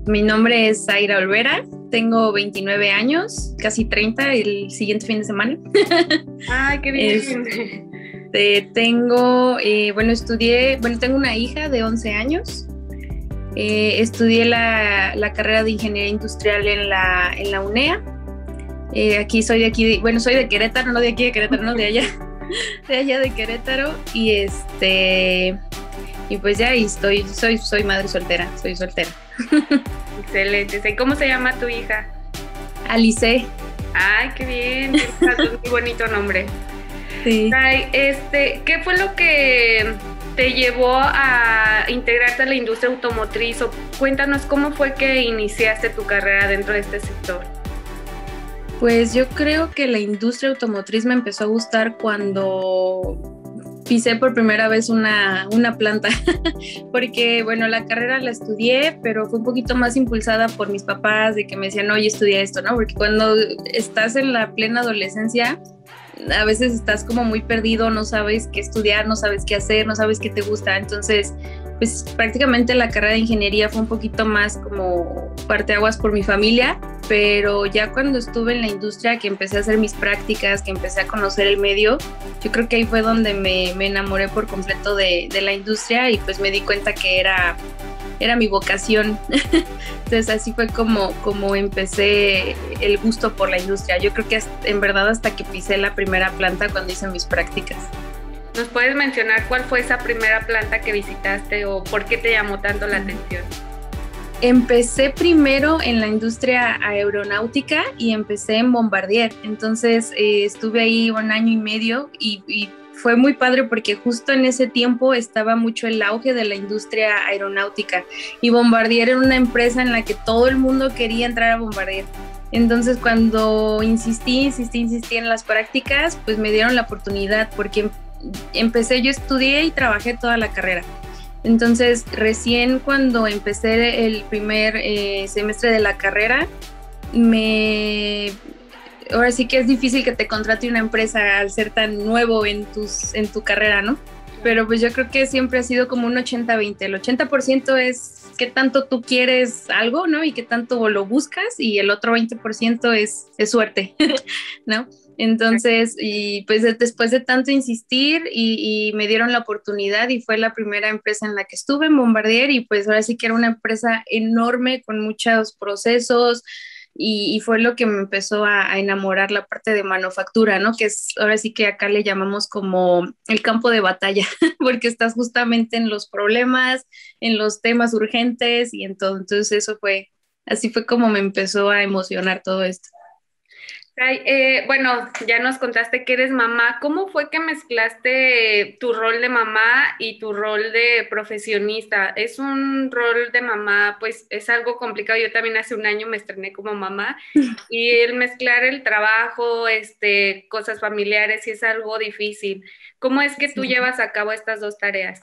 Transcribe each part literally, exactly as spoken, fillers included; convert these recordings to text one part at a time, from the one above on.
mi nombre es Zaira Olvera, tengo veintinueve años, casi treinta el siguiente fin de semana. ¡Ay, qué bien! Este, tengo, eh, bueno, estudié, bueno, tengo una hija de once años. Eh, estudié la, la carrera de Ingeniería Industrial en la, en la UNEA. Eh, aquí soy de aquí, de, bueno, soy de Querétaro, no de aquí de Querétaro, no de allá, de allá de Querétaro. Y este, y pues ya, y estoy, soy, soy madre soltera, soy soltera. Excelente. ¿Y cómo se llama tu hija? Alice. Ay, qué bien, qué muy bonito nombre. Sí. Ay, este, ¿qué fue lo que te llevó a integrarte a la industria automotriz? O cuéntanos cómo fue que iniciaste tu carrera dentro de este sector. Pues yo creo que la industria automotriz me empezó a gustar cuando pisé por primera vez una, una planta, porque bueno, la carrera la estudié, pero fue un poquito más impulsada por mis papás, de que me decían, oye, estudia esto, ¿no? Porque cuando estás en la plena adolescencia, a veces estás como muy perdido, no sabes qué estudiar, no sabes qué hacer, no sabes qué te gusta. Entonces, pues prácticamente la carrera de ingeniería fue un poquito más como parteaguas por mi familia, pero ya cuando estuve en la industria, que empecé a hacer mis prácticas, que empecé a conocer el medio, yo creo que ahí fue donde me, me enamoré por completo de, de la industria y pues me di cuenta que era, era mi vocación. Entonces así fue como, como empecé el gusto por la industria. Yo creo que hasta, en verdad hasta que pisé la primera planta cuando hice mis prácticas. ¿Nos puedes mencionar cuál fue esa primera planta que visitaste o por qué te llamó tanto la atención? Empecé primero en la industria aeronáutica y empecé en Bombardier. Entonces eh, estuve ahí un año y medio y, y fue muy padre porque justo en ese tiempo estaba mucho el auge de la industria aeronáutica y Bombardier era una empresa en la que todo el mundo quería entrar a Bombardier. Entonces cuando insistí, insistí, insistí en las prácticas, pues me dieron la oportunidad porque empecé, yo estudié y trabajé toda la carrera. Entonces, recién cuando empecé el primer eh, semestre de la carrera, me... ahora sí que es difícil que te contrate una empresa al ser tan nuevo en, tus, en tu carrera, ¿no? Pero pues yo creo que siempre ha sido como un ochenta veinte. El ochenta por ciento es qué tanto tú quieres algo, ¿no? Y qué tanto lo buscas, y el otro veinte por ciento es, es suerte, ¿no? Entonces, y pues después de tanto insistir y, y me dieron la oportunidad y fue la primera empresa en la que estuve en Bombardier y pues ahora sí que era una empresa enorme con muchos procesos y, y fue lo que me empezó a, a enamorar la parte de manufactura, ¿no? Que es ahora sí que acá le llamamos como el campo de batalla, porque estás justamente en los problemas, en los temas urgentes y en todo. Entonces eso fue, así fue como me empezó a emocionar todo esto. Ay, eh, bueno, ya nos contaste que eres mamá. ¿Cómo fue que mezclaste tu rol de mamá y tu rol de profesionista? Es un rol de mamá, pues es algo complicado. Yo también hace un año me estrené como mamá y el mezclar el trabajo, este, cosas familiares, sí es algo difícil. ¿Cómo es que tú Sí. llevas a cabo estas dos tareas?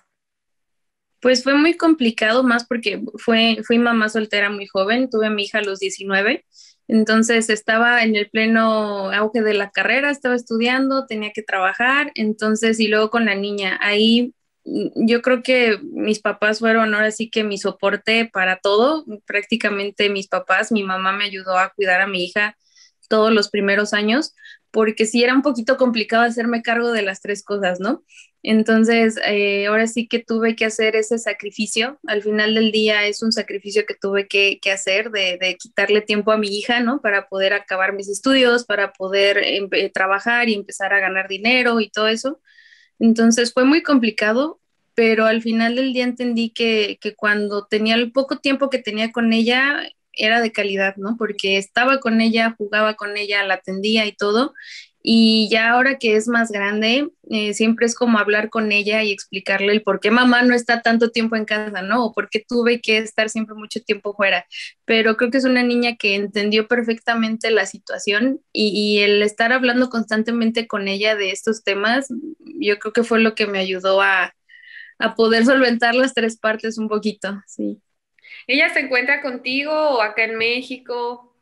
Pues fue muy complicado, más porque fue, fui mamá soltera muy joven, tuve a mi hija a los diecinueve, entonces estaba en el pleno auge de la carrera, estaba estudiando, tenía que trabajar, entonces y luego con la niña, ahí mm, yo creo que mis papás fueron ahora sí que mi soporte para todo, prácticamente mis papás, mi mamá me ayudó a cuidar a mi hija todos los primeros años, porque sí era un poquito complicado hacerme cargo de las tres cosas, ¿no? Entonces, eh, ahora sí que tuve que hacer ese sacrificio. Al final del día es un sacrificio que tuve que, que hacer de, de, quitarle tiempo a mi hija, ¿no? Para poder acabar mis estudios, para poder eh, trabajar y empezar a ganar dinero y todo eso. Entonces fue muy complicado, pero al final del día entendí que, que cuando tenía el poco tiempo que tenía con ella era de calidad, ¿no? Porque estaba con ella, jugaba con ella, la atendía y todo. Y ya ahora que es más grande, eh, siempre es como hablar con ella y explicarle el por qué mamá no está tanto tiempo en casa, ¿no? O por qué tuve que estar siempre mucho tiempo fuera. Pero creo que es una niña que entendió perfectamente la situación y, y el estar hablando constantemente con ella de estos temas, yo creo que fue lo que me ayudó a, a poder solventar las tres partes un poquito, sí. ¿Ella se encuentra contigo o acá en México?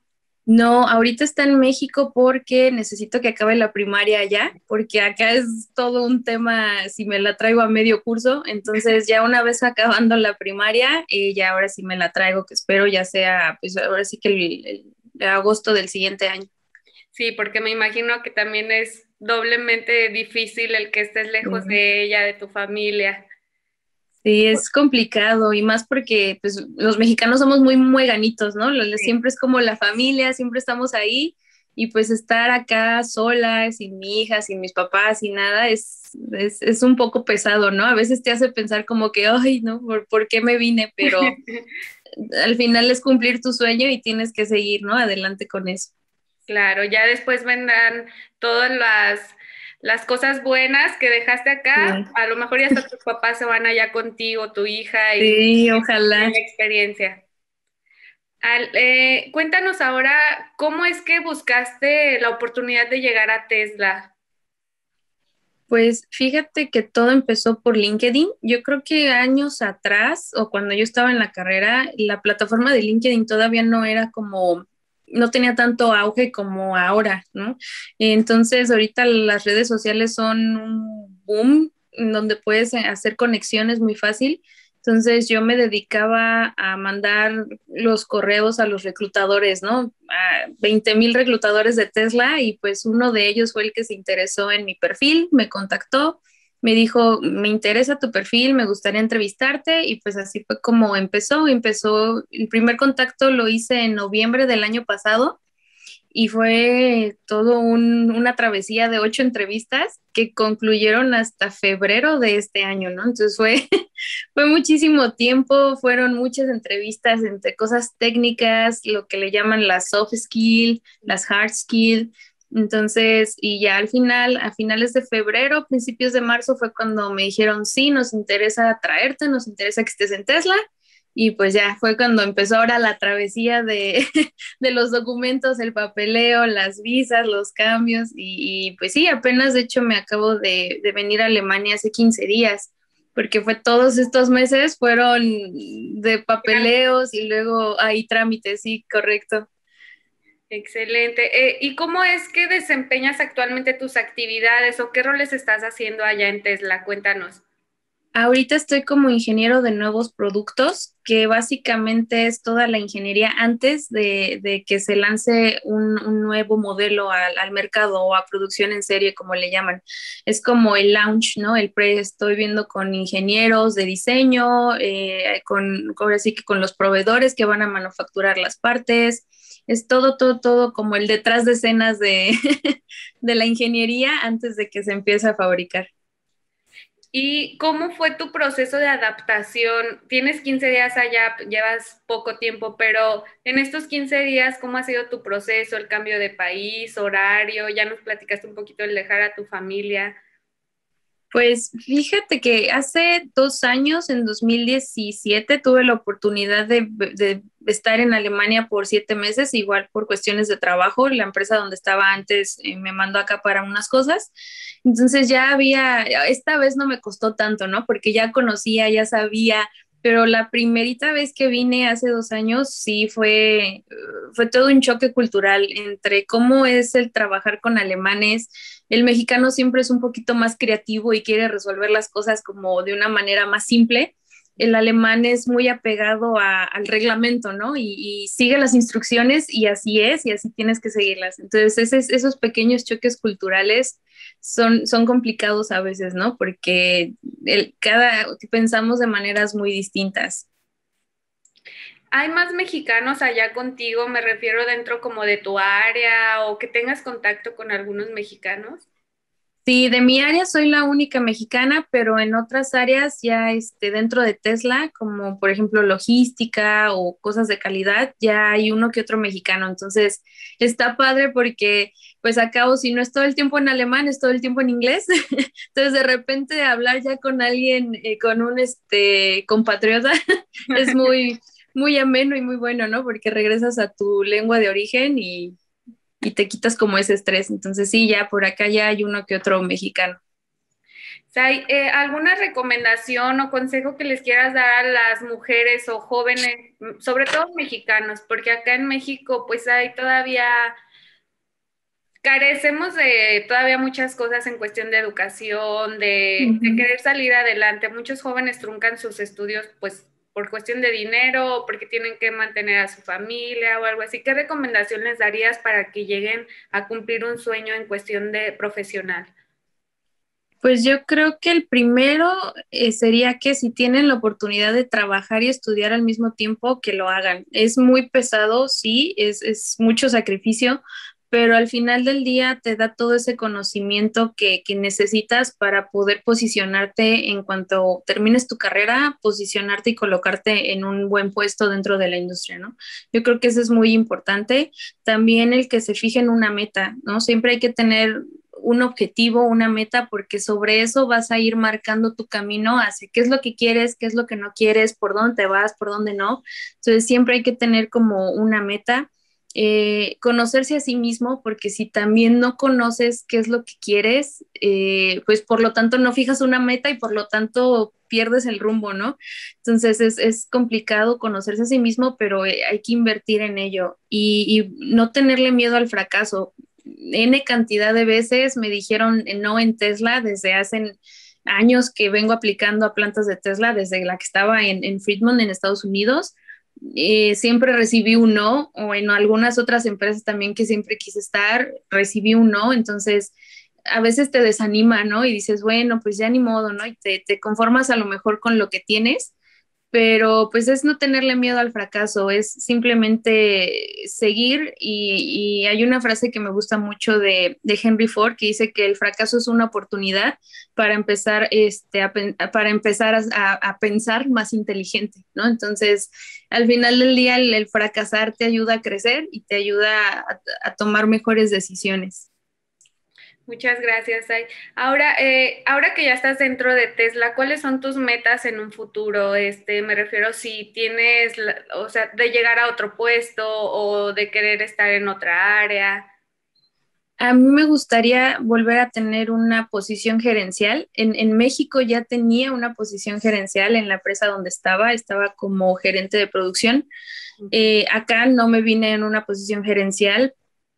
No, ahorita está en México porque necesito que acabe la primaria allá, porque acá es todo un tema si me la traigo a medio curso, entonces ya una vez acabando la primaria, eh, ya ahora sí me la traigo, que espero ya sea, pues ahora sí que el, el agosto del siguiente año. Sí, porque me imagino que también es doblemente difícil el que estés lejos Sí. de ella, de tu familia. Sí, es complicado y más porque pues los mexicanos somos muy mueganitos, ¿no? Lo- Sí. Siempre es como la familia, siempre estamos ahí y pues estar acá sola, sin mi hija, sin mis papás, sin nada, es, es, es un poco pesado, ¿no? A veces te hace pensar como que, ay, ¿no? ¿Por, por qué me vine? Pero al final es cumplir tu sueño y tienes que seguir, ¿no? Adelante con eso. Claro, ya después vendrán todas las, las cosas buenas que dejaste acá. Sí, A lo mejor ya hasta tus papás se van allá contigo, tu hija, y sí, tienen ojalá. la experiencia. Al- eh, cuéntanos ahora, ¿cómo es que buscaste la oportunidad de llegar a Tesla? Pues fíjate que todo empezó por LinkedIn. Yo creo que años atrás o cuando yo estaba en la carrera, la plataforma de LinkedIn todavía no era como, no tenía tanto auge como ahora, ¿no? Entonces ahorita las redes sociales son un boom en donde puedes hacer conexiones muy fácil. Entonces yo me dedicaba a mandar los correos a los reclutadores, ¿no? A veinte mil reclutadores de Tesla y pues uno de ellos fue el que se interesó en mi perfil, me contactó, me dijo, me interesa tu perfil, me gustaría entrevistarte y pues así fue como empezó. Empezó, el primer contacto lo hice en noviembre del año pasado y fue todo un, una travesía de ocho entrevistas que concluyeron hasta febrero de este año, ¿no? Entonces fue, fue muchísimo tiempo, fueron muchas entrevistas entre cosas técnicas, lo que le llaman las soft skills, las hard skills. Entonces, y ya al final, a finales de febrero, principios de marzo, fue cuando me dijeron, sí, nos interesa traerte, nos interesa que estés en Tesla. Y pues ya fue cuando empezó ahora la travesía de, de los documentos, el papeleo, las visas, los cambios. Y, y pues sí, apenas de hecho me acabo de, de venir a Alemania hace quince días porque fue todos estos meses fueron de papeleos y luego hay trámites, sí, correcto. Excelente. Eh, ¿y cómo es que desempeñas actualmente tus actividades o qué roles estás haciendo allá en Tesla? Cuéntanos. Ahorita estoy como ingeniero de nuevos productos, que básicamente es toda la ingeniería antes de, de que se lance un, un nuevo modelo al, al, mercado o a producción en serie, como le llaman. Es como el launch, ¿no? El pre, estoy viendo con ingenieros de diseño, eh, con, ahora sí que con los proveedores que van a manufacturar las partes. Es todo, todo, todo como el detrás de escenas de, de la ingeniería antes de que se empiece a fabricar. ¿Y cómo fue tu proceso de adaptación? Tienes quince días allá, llevas poco tiempo, pero en estos quince días, ¿cómo ha sido tu proceso, el cambio de país, horario? Ya nos platicaste un poquito el dejar a tu familia. Pues fíjate que hace dos años, en dos mil diecisiete, tuve la oportunidad de, de estar en Alemania por siete meses, igual por cuestiones de trabajo. La empresa donde estaba antes eh, me mandó acá para unas cosas. Entonces ya había, esta vez no me costó tanto, ¿no? Porque ya conocía, ya sabía, pero la primerita vez que vine hace dos años sí fue, fue todo un choque cultural entre cómo es el trabajar con alemanes. El mexicano siempre es un poquito más creativo y quiere resolver las cosas como de una manera más simple. El alemán es muy apegado a, al reglamento, ¿no? Y, y, sigue las instrucciones y así es, y así tienes que seguirlas. Entonces, esos, esos pequeños choques culturales son, son complicados a veces, ¿no? Porque el, cada, pensamos de maneras muy distintas. ¿Hay más mexicanos allá contigo? Me refiero dentro como de tu área o que tengas contacto con algunos mexicanos. Sí, de mi área soy la única mexicana, pero en otras áreas ya este, dentro de Tesla, como por ejemplo logística o cosas de calidad, ya hay uno que otro mexicano. Entonces está padre porque pues acabo, si no es todo el tiempo en alemán, es todo el tiempo en inglés. Entonces de repente hablar ya con alguien, eh, con un este, compatriota, es muy, muy ameno y muy bueno, ¿no? Porque regresas a tu lengua de origen y y te quitas como ese estrés. Entonces sí, ya por acá ya hay uno que otro mexicano. ¿Hay eh, alguna recomendación o consejo que les quieras dar a las mujeres o jóvenes, sobre todo mexicanos? Porque acá en México pues hay todavía, carecemos de todavía muchas cosas en cuestión de educación, de, de Ujú. querer salir adelante. Muchos jóvenes truncan sus estudios pues por cuestión de dinero o porque tienen que mantener a su familia o algo así. ¿Qué recomendación les darías para que lleguen a cumplir un sueño en cuestión de profesional? Pues yo creo que el primero eh, sería que si tienen la oportunidad de trabajar y estudiar al mismo tiempo, que lo hagan. Es muy pesado, sí, es, es mucho sacrificio, pero al final del día te da todo ese conocimiento que, que necesitas para poder posicionarte en cuanto termines tu carrera, posicionarte y colocarte en un buen puesto dentro de la industria, ¿no? Yo creo que eso es muy importante. También el que se fije en una meta, ¿no? Siempre hay que tener un objetivo, una meta, porque sobre eso vas a ir marcando tu camino hacia qué es lo que quieres, qué es lo que no quieres, por dónde te vas, por dónde no. Entonces siempre hay que tener como una meta, eh, conocerse a sí mismo, porque si también no conoces qué es lo que quieres, eh, pues por lo tanto no fijas una meta y por lo tanto pierdes el rumbo, ¿no? Entonces es, es complicado conocerse a sí mismo, pero eh, hay que invertir en ello y, y no tenerle miedo al fracaso. N cantidad de veces me dijeron no en Tesla desde hace años que vengo aplicando a plantas de Tesla, desde la que estaba en, en Fremont, en Estados Unidos. Eh, siempre recibí un no, o en algunas otras empresas también que siempre quise estar, recibí un no, entonces a veces te desanima, ¿no? Y dices, bueno, pues ya ni modo, ¿no? Y te, te conformas a lo mejor con lo que tienes, pero pues es no tenerle miedo al fracaso, es simplemente seguir y, y hay una frase que me gusta mucho de, de Henry Ford que dice que el fracaso es una oportunidad para empezar, este, a, para empezar a, a, pensar más inteligente, ¿no? Entonces, al final del día, el, el fracasar te ayuda a crecer y te ayuda a, a tomar mejores decisiones. Muchas gracias, Ay. Ahora, eh, ahora que ya estás dentro de Tesla, ¿cuáles son tus metas en un futuro? Este, me refiero si tienes, la- o sea, de llegar a otro puesto o de querer estar en otra área. A mí me gustaría volver a tener una posición gerencial. En, en México ya tenía una posición gerencial en la empresa donde estaba, estaba como gerente de producción. Eh, acá no me vine en una posición gerencial,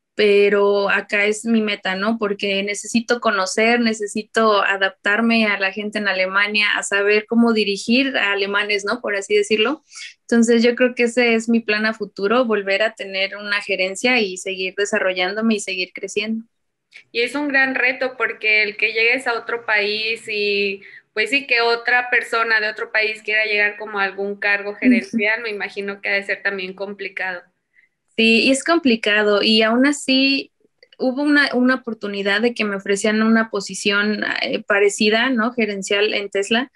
pero acá es mi meta, ¿no? Porque necesito conocer, necesito adaptarme a la gente en Alemania, a saber cómo dirigir a alemanes, ¿no? Por así decirlo. Entonces yo creo que ese es mi plan a futuro, volver a tener una gerencia y seguir desarrollándome y seguir creciendo. Y es un gran reto porque el que llegues a otro país y pues sí que otra persona de otro país quiera llegar como a algún cargo gerencial, me imagino que ha de ser también complicado. Sí, y es complicado y aún así hubo una, una oportunidad de que me ofrecían una posición eh, parecida, ¿no? Gerencial en Tesla,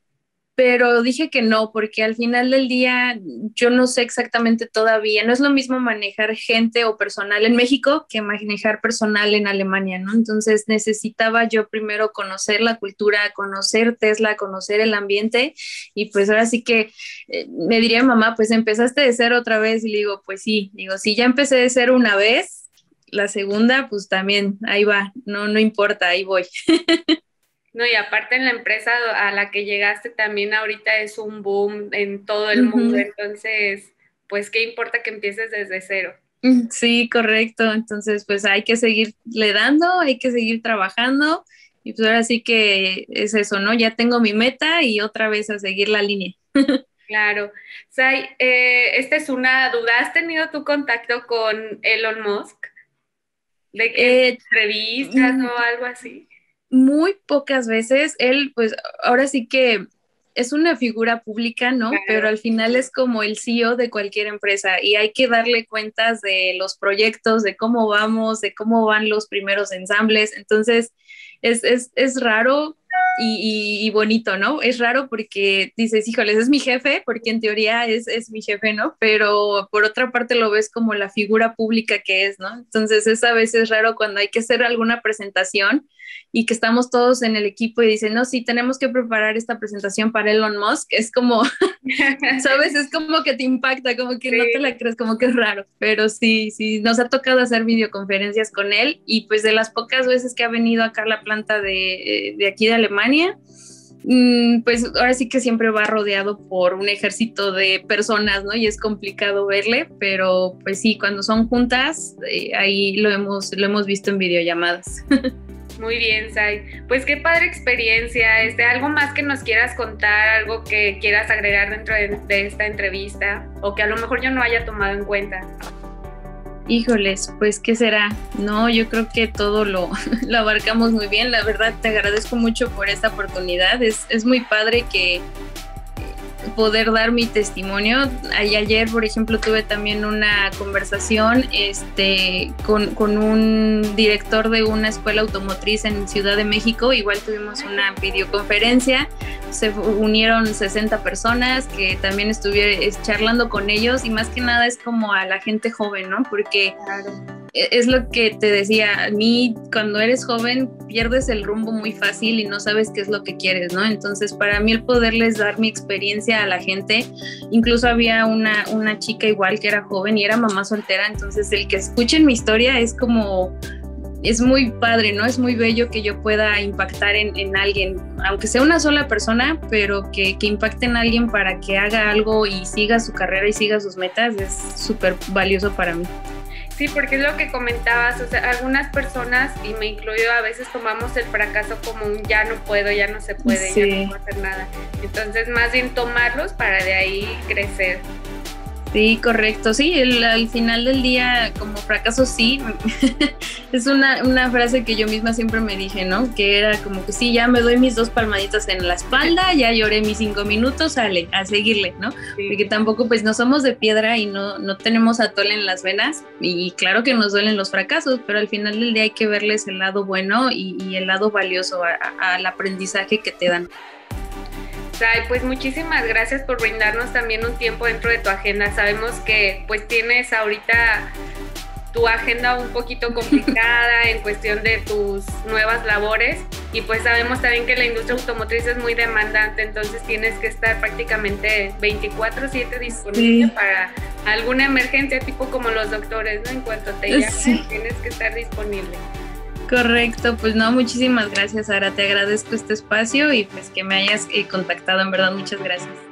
pero dije que no, porque al final del día yo no sé exactamente todavía, no es lo mismo manejar gente o personal en México que manejar personal en Alemania, ¿no? Entonces necesitaba yo primero conocer la cultura, conocer Tesla, conocer el ambiente y pues ahora sí que eh, me diría mamá, pues empezaste de cero otra vez y le digo, pues sí, digo, si ya empecé de cero una vez, la segunda pues también, ahí va, no, no importa, ahí voy. No, y aparte en la empresa a la que llegaste también ahorita es un boom en todo el mundo, Ujú. entonces, pues qué importa que empieces desde cero. Mm, sí, correcto. Entonces, pues hay que seguirle dando, hay que seguir trabajando y pues ahora sí que es eso, ¿no? Ya tengo mi meta y otra vez a seguir la línea. Claro. Sai, eh, esta es una duda. ¿Has tenido tu contacto con Elon Musk? ¿De que Eh, entrevistas mm, o algo así? Muy pocas veces, él pues ahora sí que es una figura pública, ¿no? Pero Claro. al final es como el C E O de cualquier empresa y hay que darle cuentas de los proyectos, de cómo vamos, de cómo van los primeros ensambles. Entonces, es, es, es raro y, y, y bonito, ¿no? Es raro porque dices, híjoles, es mi jefe, porque en teoría es, es mi jefe, ¿no? Pero por otra parte lo ves como la figura pública que es, ¿no? Entonces, es a veces raro cuando hay que hacer alguna presentación y que estamos todos en el equipo y dicen, no, sí, tenemos que preparar esta presentación para Elon Musk, es como, ¿sabes? Es como que te impacta, como que no te Sí. la crees, como que es raro, pero sí, sí, nos ha tocado hacer videoconferencias con él y pues de las pocas veces que ha venido acá a la planta de, de aquí de Alemania, Alemania, mm, pues ahora sí que siempre va rodeado por un ejército de personas, ¿no? Y es complicado verle, pero pues sí, cuando son juntas, eh, ahí lo hemos, lo hemos visto en videollamadas. Muy bien, Sai. Pues qué padre experiencia. Este, ¿algo más que nos quieras contar, algo que quieras agregar dentro de, de esta entrevista o que a lo mejor yo no haya tomado en cuenta? Híjoles, pues ¿qué será? No, yo creo que todo lo, lo abarcamos muy bien. La verdad, te agradezco mucho por esta oportunidad. Es, es muy padre que poder dar mi testimonio. Ayer, por ejemplo, tuve también una conversación este, con, con un director de una escuela automotriz en Ciudad de México. Igual tuvimos una videoconferencia, se unieron sesenta personas que también estuve charlando con ellos, y más que nada es como a la gente joven, ¿no? Porque claro, es lo que te decía, a mí cuando eres joven pierdes el rumbo muy fácil y no sabes qué es lo que quieres, ¿no? Entonces para mí el poderles dar mi experiencia a la gente, incluso había una, una chica igual que era joven y era mamá soltera, entonces el que escuchen mi historia es como, es muy padre, ¿no? Es muy bello que yo pueda impactar en, en alguien, aunque sea una sola persona, pero que, que impacte en alguien para que haga algo y siga su carrera y siga sus metas, es súper valioso para mí. Sí, porque es lo que comentabas, o sea, algunas personas, y me incluyo, a veces tomamos el fracaso como un ya no puedo, ya no se puede, sí, ya no puedo hacer nada. Entonces, más bien tomarlos para de ahí crecer. Sí, correcto. Sí, el, al final del día, como fracaso, sí. Es una, una frase que yo misma siempre me dije, ¿no? Que era como que sí, ya me doy mis dos palmaditas en la espalda, ya lloré mis cinco minutos, sale, a seguirle, ¿no? Sí. Porque tampoco, pues, no somos de piedra y no, no tenemos atole en las venas. Y claro que nos duelen los fracasos, pero al final del día hay que verles el lado bueno y, y el lado valioso a, a, al aprendizaje que te dan. Sai, pues muchísimas gracias por brindarnos también un tiempo dentro de tu agenda. Sabemos que pues tienes ahorita tu agenda un poquito complicada en cuestión de tus nuevas labores, y pues sabemos también que la industria automotriz es muy demandante, entonces tienes que estar prácticamente veinticuatro siete disponible, sí, para alguna emergencia, tipo como los doctores, ¿no? En cuanto te llamen, sí, tienes que estar disponible. Correcto, pues no, muchísimas gracias, Sara, te agradezco este espacio y pues que me hayas eh, contactado, en verdad, muchas gracias.